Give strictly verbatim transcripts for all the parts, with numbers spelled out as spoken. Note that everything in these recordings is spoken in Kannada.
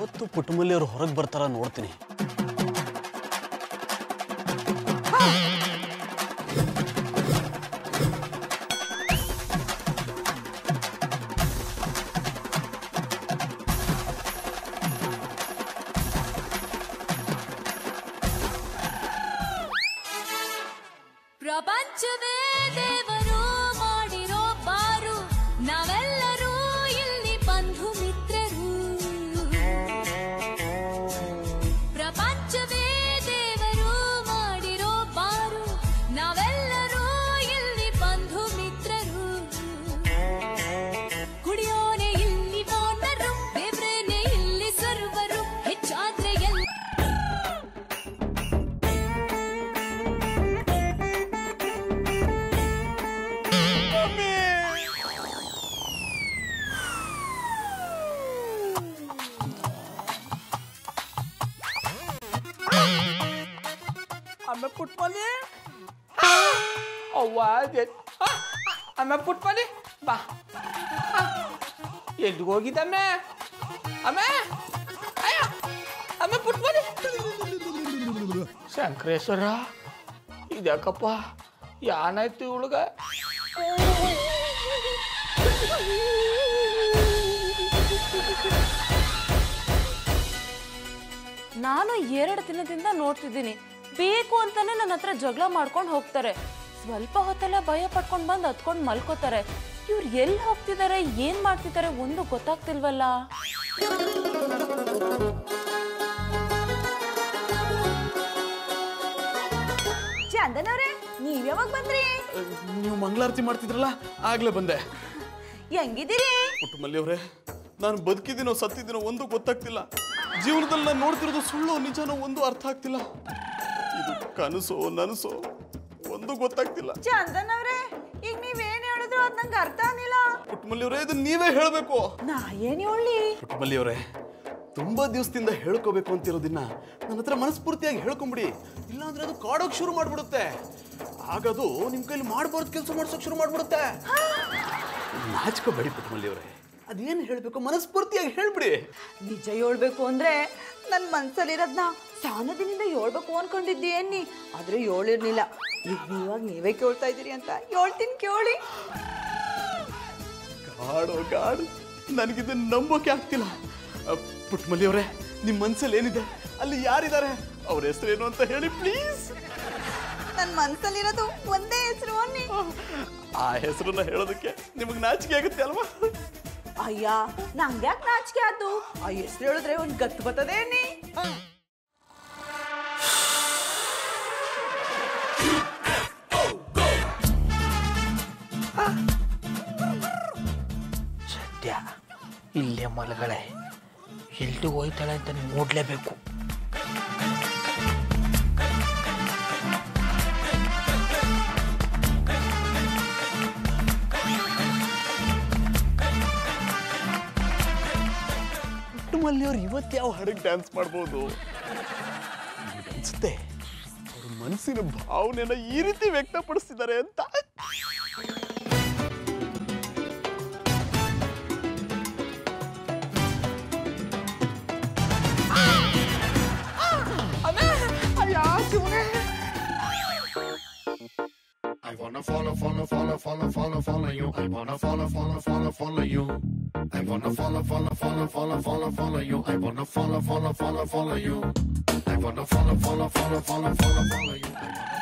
ಯಾವತ್ತು ಪುಟ್ಟಮಲ್ಲಿಯವರು ಹೊರಗೆ ಬರ್ತಾರ ನೋಡ್ತೀನಿ. ಪ್ರಪಂಚವೇ ದೇವರು ಮಾಡಿರೋ ಬಾರು, ನಾವೆಲ್ಲರೂ ಇಲ್ಲಿ ಬಂಧು ಮಿತ್ರರು. ಪ್ರಪಂಚವೇ ದೇವರು ಮಾಡಿರೋ ಬಾರು, ನಾವೆಲ್ಲರೂ ಇಲ್ಲಿ ಬಂಧು ಮಿತ್ರರು. ಕುಡಿಯೋನೆ ಇಲ್ಲಿ ಓನರು, ದೇವ್ರೇನೆ ಇಲ್ಲಿ ಸರ್ವರು, ಹೆಚ್ಚಾದ್ರೆ ಎಲ್ಲ ಅಮ್ಮ ಪುಟ್ಮಲ್ಲಿ ಅವ್ವ ಅಮ್ಮ ಪುಟ್ಮಲ್ಲಿ ಬಾ ಎಲ್ಲಿಗೆ ಹೋಗಿದ್ದಮ್ಮೆ ಅಮ್ಮ ಅಯ್ಯ ಅಮ್ಮ ಪುಟ್ಮಲ್ಲಿ ಶಂಕರೇಶ್ವರ ಇದ್ಯಾಕಪ್ಪ ಯಾನಾಯ್ತು ಇವಳಗ ನಾನು ಎರಡು ದಿನದಿಂದ ನೋಡ್ತಿದ್ದೀನಿ, ಬೇಕು ಅಂತಾನೆ ನನ್ನ ಹತ್ರ ಜಗಳ ಮಾಡ್ಕೊಂಡು ಹೋಗ್ತಾರೆ. ಸ್ವಲ್ಪ ಹೊತ್ತೆಲ್ಲ ಭಯ ಪಟ್ಕೊಂಡು ಬಂದು ಹತ್ಕೊಂಡು ಮಲ್ಕೋತಾರೆ. ಇವ್ರು ಎಲ್ಲಿ ಹೋಗ್ತಿದ್ದಾರೆ, ಏನ್ ಮಾಡ್ತಿದ್ದಾರೆ ಒಂದು ಗೊತ್ತಾಗ್ತಿಲ್ವಲ್ಲ. ಚಂದನವ್ರೆ, ನೀವ್ ಯಾವಾಗ ಬಂದ್ರಿ? ನೀವು ಮಂಗಳಾರತಿ ಮಾಡ್ತಿದ್ರಲ್ಲ ಆಗ್ಲೇ ಬಂದೆ. ಹೆಂಗಿದ್ದೀರಿ? ಪುಟ್ಟಮಲ್ಲಿಯವರೇ, ನಾನು ಬದುಕಿದ್ದೀನೋ ಸತ್ತಿದ್ದೀನೋ ಒಂದು ಗೊತ್ತಾಗ್ತಿಲ್ಲ. ಜೀವನದಲ್ಲಿ ನಾನು ನೋಡ್ತಿರೋದು ಸುಳ್ಳು ನಿಜನೋ ಒಂದು ಅರ್ಥ ಆಗ್ತಿಲ್ಲ. ಇದು ಕನಸೋ ನನಸೋ ಒಂದು ಗೊತ್ತಾಗ್ತಿಲ್ಲ. ಚಂದನವ್ರೆ, ಈಗ ನೀವೇನ್ ಹೇಳಿದ್ರು ಅದ್ ನಂಗೆ ಅರ್ಥ ಆಗಿಲ್ಲ. ಪುಟ್ಟಮಲ್ಲಿಯವರೇ, ಇದನ್ನ ನೀವೇ ಹೇಳ್ಬೇಕು. ನಾ ಏನ್ ಹೇಳಿ? ಪುಟ್ಟಮಲ್ಲಿಯವರೇ, ತುಂಬಾ ದಿವಸದಿಂದ ಹೇಳ್ಕೋಬೇಕು ಅಂತಿರೋದನ್ನ ನನ್ನ ಹತ್ರ ಮನಸ್ಫೂರ್ತಿಯಾಗಿ ಹೇಳ್ಕೊಂಬಿಡಿ. ಇಲ್ಲಾಂದ್ರೆ ಅದು ಕಾಡೋಕ್ ಶುರು ಮಾಡ್ಬಿಡುತ್ತೆ. ಆಗದು ನಿಮ್ ಕೈಲಿ ಮಾಡಬಾರ್ದು ಕೆಲಸ ಮಾಡ್ಸೋಕ್ ಶುರು ಮಾಡ್ಬಿಡುತ್ತೆ. ನಾಚ್ಕೋಬೇಡಿ ಪುಟ್ಟಮಲ್ಲಿಯವರೇ, ಅದೇನ್ ಹೇಳ್ಬೇಕು ಮನಸ್ಫೂರ್ತಿಯಾಗಿ ಹೇಳ್ಬಿಡಿ. ನಿಜ ಹೇಳ್ಬೇಕು ಅಂದ್ರೆ ನನ್ ಮನ್ಸಲ್ಲಿರೋದ್ನ ಸಾನದಿನಿಂದ ಹೇಳ್ಬೇಕು ಅನ್ಕೊಂಡಿದ್ದಿ ಅನ್ನಿ, ಆದ್ರೆ ಹೇಳಿರ್ಲಿಲ್ಲ. ಈಗ ನೀವಾಗ ನೀವೇ ಕೇಳ್ತಾ ಇದ್ದೀರಿ ಅಂತ ಹೇಳ್ತೀನಿ, ಕೇಳಿ. ಗಾಡೋ ಗಾಡು, ನನಗಿದನ್ನ ನಂಬೋಕೆ ಆಗ್ತಿಲ್ಲ. ಪುಟ್ಟಮಲ್ಲಿಯವರೇ, ನಿಮ್ ಮನ್ಸಲ್ಲಿ ಏನಿದೆ, ಅಲ್ಲಿ ಯಾರಿದ್ದಾರೆ, ಅವ್ರ ಹೆಸರೇನು ಅಂತ ಹೇಳಿ ಪ್ಲೀಸ್. ನನ್ ಮನ್ಸಲ್ಲಿರೋದು ಒಂದೇ ಹೆಸರು ಅನ್ನಿ. ಆ ಹೆಸರನ್ನ ಹೇಳೋದಕ್ಕೆ ನಿಮಗ್ ನಾಚಿಕೆ ಆಗುತ್ತೆ ಅಲ್ವಾ? ಅಯ್ಯ, ನಂಗೆ ಯಾಕೆ ನಾಚಿಕೆ ಆಯ್ತು? ಆ ಹೆಸರು ಹೇಳಿದ್ರೆ ಒಂದ್ ಗತ್ತು ಬರ್ತದೆ ಅನ್ನಿ. ಸದ್ಯ ಇಲ್ಲೇ ಮಲಗಳೆ, ಎಲ್ದು ಹೋಯ್ತಾಳೆ ಅಂತ ನೋಡ್ಲೇಬೇಕು. ಪುಟ್ಟಮಲ್ಲಿಯವ್ರು ಇವತ್ತು ಯಾವ ಹಾಡಿಗೆ ಡ್ಯಾನ್ಸ್ ಮಾಡ್ಬೋದು ಅನ್ಸುತ್ತೆ. ಅವ್ರ ಮನಸ್ಸಿನ ಭಾವನೆನ ಈ ರೀತಿ ವ್ಯಕ್ತಪಡಿಸ್ತಿದ್ದಾರೆ ಅಂತ. I wanna follow, follow, follow, follow, follow, follow you. I wanna follow, follow, follow, follow you. I wanna follow, follow, follow, follow, follow, follow you. I wanna follow, follow, follow, follow you. I wanna follow, follow, follow, follow, follow, follow you.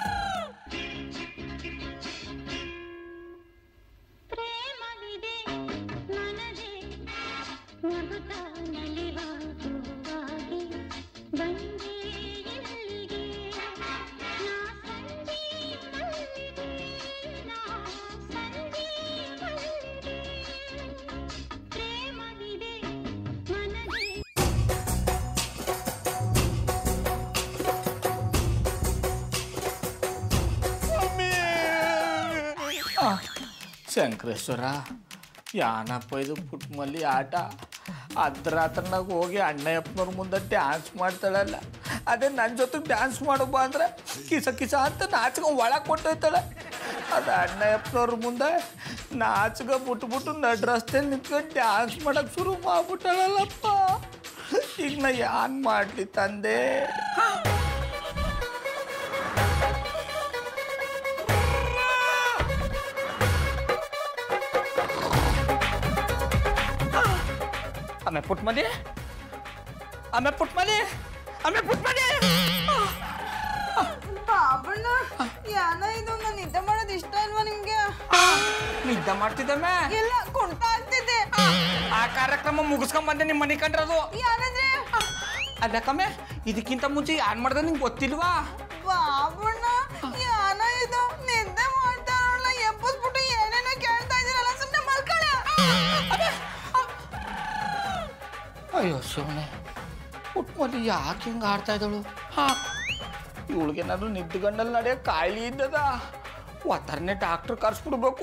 Shankareshwara, ಯಾನಪ್ಪ ಇದು ಪುಟ್ಟಮಲ್ಲಿ ಆಟ. ಅದ್ರಾತ್ರನಾಗ ಹೋಗಿ ಅಣ್ಣಯ್ಯಪ್ಪನವ್ರ ಮುಂದೆ ಡ್ಯಾನ್ಸ್ ಮಾಡ್ತಾಳಲ್ಲ, ಅದೇ ನನ್ನ ಜೊತೆ ಡ್ಯಾನ್ಸ್ ಮಾಡೋಬ್ಬ ಅಂದ್ರೆ ಕಿಸ ಕಿಸ ಅಂತ ನಾಚಕ ಒಳಗೆ ಕೊಟ್ಟೋಯ್ತಾಳೆ. ಅದು ಅಣ್ಣಯ್ಯಪ್ಪನವ್ರ ಮುಂದೆ ನಾಚಕ ಬಿಟ್ಬಿಟ್ಟು ನಡ್ ರಸ್ತೆಯಲ್ಲಿ ನಿಂತ್ಕೊಂಡು ಡ್ಯಾನ್ಸ್ ಮಾಡೋಕ್ಕೆ ಶುರು ಮಾಡ್ಬಿಟ್ಟಾಳಲ್ಲಪ್ಪ. ಈಗ ನಾ ಯಾನ್ ಮಾಡ್ಲಿ ತಂದೆ? ಆಮೇಲೆ ಪುಟ್ ಮನೆ ಆಮೇಲೆ ಪುಟ್ ಮನೆ ಆಮೇಲೆ ಪುಟ್ ಮನೆ ಬಾಬಣ್ಣ ಯಾನ ಇದು ನಾನು ನಿದ್ದೆ ಮಾಡೋದು ಇಷ್ಟ ಅಲ್ವಾ ನಿಮ್ಗೆ? ನಿದ್ದೆ ಮಾಡ್ತಿದ್ದಮ್ಮೆ ಎಲ್ಲ ಕುಂಟ ಆಗ್ತಿದೆ. ಆ ಕಾರ್ಯಕ್ರಮ ಮುಗಿಸ್ಕೊಂಡ್ ಬಂದೆ ನಿಮ್ಮ ಮನೆ ಕಂಡ್ರದು. ಯಾನಂದ್ರೆ ಅದಕ್ಕಮ್ಮೆ ಇದಕ್ಕಿಂತ ಮುಂಚೆ ಯಾನ್ ಮಾಡ್ದೆ ನಿಂಗೆ ಗೊತ್ತಿಲ್ವಾ? ಬಾಬಣ್ಣ ಯಾನ ಇದು ನಿದ್ದೆ ಮಾಡ್ತಾರಲ್ಲ ಎಬ್ಬಸ್ಬಿಟ್ಟು ಏನೇನೋ ಕೇಳ್ತಾ ಇದೀರಲ್ಲ ಸುಮ್ಮನೆ ಮಲ್ಕೊಳ್ಳ. ಅಯ್ಯೋ ಶಿವನೆ, ಪುಟ್ಮಲ್ಲಿ ಯಾಕೆ ಹಿಂಗೆ ಆಡ್ತಾ ಇದ್ದಳು? ಹಾ, ಇವಳಿಗೇನಾದ್ರು ನಿದ್ದುಗಣ್ಣಲ್ಲಿ ನಡೆಯೋ ಕಾಯಿಲೆ ಇದ್ದದ. ಒತ್ತರನೇ ಡಾಕ್ಟ್ರ್ ಕರ್ಸ್ಬಿಡ್ಬೇಕು.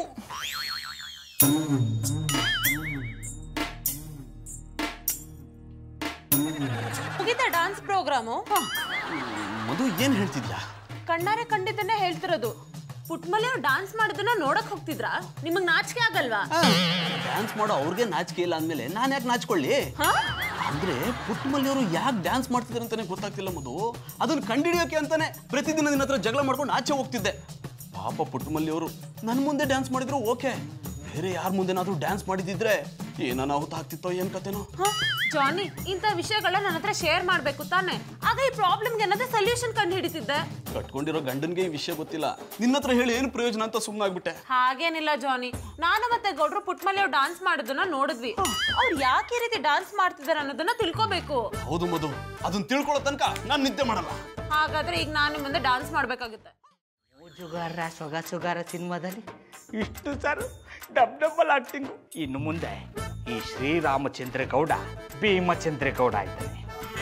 ಮುಗಿತಾ ಡಾನ್ಸ್ ಪ್ರೋಗ್ರಾಮು? ಮಧು ಏನ್ ಹೇಳ್ತಿದ್ಯಾ? ಕಣ್ಣಾರೆ ಕಂಡಿದ್ದನ್ನೇ ಹೇಳ್ತಿರೋದು. ಪುಟ್ಮಲ್ಲಿ ಅವ್ರು ಡಾನ್ಸ್ ಮಾಡೋದನ್ನ ನೋಡಕ್ ಹೋಗ್ತಿದ್ರಾ? ನಿಮಗ್ ನಾಚಿಕೆ ಆಗಲ್ವಾ? ಡ್ಯಾನ್ಸ್ ಮಾಡೋ ಅವ್ರಿಗೆ ನಾಚಿಕೆ ಇಲ್ಲ ಅಂದ್ಮೇಲೆ ನಾನು ಯಾಕೆ ನಾಚ್ಕೊಳ್ಳಿ? ಅಂದ್ರೆ ಪುಟ್ಟಮಲ್ಲಿ ಅವರು ಯಾಕೆ ಡ್ಯಾನ್ಸ್ ಮಾಡ್ತಿದ್ದಾರೆ ಅಂತಾನೆ ಗೊತ್ತಾಗ್ತಿಲ್ಲ ಮಧು. ಅದನ್ನ ಕಂಡಿಡಿಯೋಕೆ ಅಂತಾನೆ ಪ್ರತಿದಿನ ನಿನ್ನ ಹತ್ರ ಜಗಳ ಮಾಡ್ಕೊಂಡು ಆಚೆ ಹೋಗ್ತಿದ್ದೆ. ಪಾಪ ಪುಟ್ಟಮಲ್ಲಿ ಅವರು ನನ್ನ ಮುಂದೆ ಡ್ಯಾನ್ಸ್ ಮಾಡಿದ್ರು ಓಕೆ, ಬೇರೆ ಯಾರ ಮುಂದೆನಾದ್ರೂ ಡ್ಯಾನ್ಸ್ ಮಾಡಿದಿದ್ರೆ ಏನೋ ಅನಾಹುತ ಆಗ್ತಿತ್ತೋ ಏನ್ ಕತೆನೋ. ಜಾನಿ, ಇಂಥ ವಿಷಯಗಳನ್ನ ನನ್ನ ಹತ್ರ ಶೇರ್ ಮಾಡ್ಬೇಕು ತಾನೆ, ಆಗ ಈ ಪ್ರಾಬ್ಲಮ್ಗೆ ಏನಾದ್ರೂ ಸೊಲ್ಯೂಷನ್ ಕಂಡು ಹಿಡಿತಿದ್ದೆ. ಕಟ್ಕೊಂಡಿರೋ ಗಂಡನ್ಗೆ ಈ ವಿಷಯ ಗೊತ್ತಿಲ್ಲ, ನಿನ್ನ ಹತ್ರ ಹೇಳಿ ಏನು ಪ್ರಯೋಜನ ಅಂತ ಸುಮ್ಮನಾಗ್ಬಿಟ್ಟೆ. ಹಾಗೇನಿಲ್ಲ ಜಾನಿ, ನಾನು ಮತ್ತೆ ಗೌಡ್ರು ಪುಟ್ಮಲ್ಲಿ ಅವ್ರು ಡಾನ್ಸ್ ಮಾಡೋದನ್ನ ನೋಡಿದ್ವಿ. ಅವ್ರು ಯಾಕೆ ಈ ರೀತಿ ಡಾನ್ಸ್ ಮಾಡ್ತಿದಾರೆ ಅನ್ನೋದನ್ನ ತಿಳ್ಕೊಬೇಕು. ಹೌದು ಮಧು, ಅದನ್ನ ತಿಳ್ಕೊಳ್ಳೋ ತನಕ ನಾನು ನಿದ್ದೆ ಮಾಡಲ್ಲ. ಹಾಗಾದ್ರೆ ಈಗ ನಾನು ಮುಂದೆ ಡಾನ್ಸ್ ಮಾಡ್ಬೇಕಾಗುತ್ತೆ. ಜುಗಾರ ಸೊಗ ಸುಗಾರ ಸಿನಿಮಾದಲ್ಲಿ ಇಷ್ಟು ಸರ್ ಡಬ್ ಡಬ್ಬಲ್ ಆಕ್ಟಿಂಗು. ಇನ್ನು ಮುಂದೆ ಈ ಶ್ರೀರಾಮಚಂದ್ರ ಗೌಡ ಭೀಮಚಂದ್ರ ಗೌಡ ಇದ್ದಾನೆ.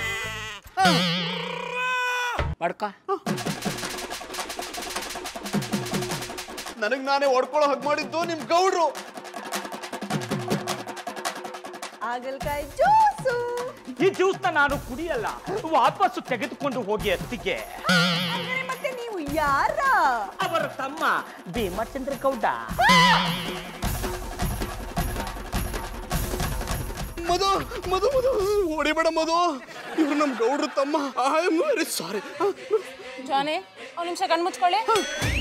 ಮಾಡ್ಕ ನನಗ್ ನಾನೇ ಹೊಡ್ಕೊಳ್ಳೋ ಹಗ್ ಮಾಡಿದ್ದು ನಿಮ್ ಗೌಡ್ರು. ಆಗಲ್ಕಾಯಿ ಜ್ಯೂಸು. ಈ ಜ್ಯೂಸ್ನ ನಾನು ಕುಡಿಯಲ್ಲ, ವಾಪಸ್ಸು ತೆಗೆದುಕೊಂಡು ಹೋಗಿ ಅತ್ತಿಗೆ. ಮತ್ತೆ ನೀವು ಯಾರ? ಅವರ ತಮ್ಮ ಭೀಮಚಂದ್ರ ಗೌಡ. ಮಧು ಮಧು ಮಧು ಹೊಡಿಬೇಡ ಮಧು, ಇವ್ರು ನಮ್ ಗೌಡ್ರು ತಮ್ಮ. I am very sorry. Johnny, ಒಂದ್ ನಿಮಿಷ ಕಣ್ ಮುಚ್ಕೊಳ್ಳಿ.